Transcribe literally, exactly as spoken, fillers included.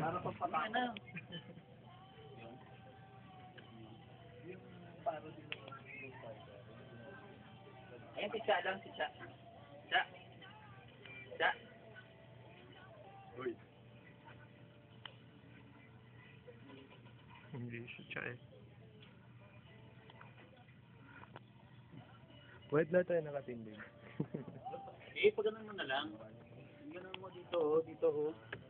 Para pang patay na. Yung paro din. Ayan, si Cha lang, si Cha. Cha. Cha. Uy. Hindi siya Cha eh. Wait na tayo nakatindig. Eh, pag ganun mo na lang. Ganun mo dito, oh, dito, oh.